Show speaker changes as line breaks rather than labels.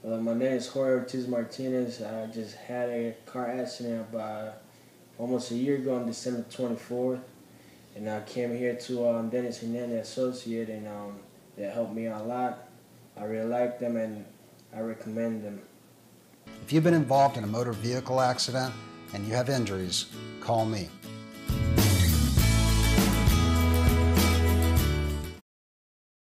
My name is Jorge Ortiz Martinez. I just had a car accident about almost a year ago on December 24th. And I came here to Dennis Hernandez Associates, and they helped me out a lot. I really like them, and I recommend them.
If you've been involved in a motor vehicle accident and you have injuries, call me.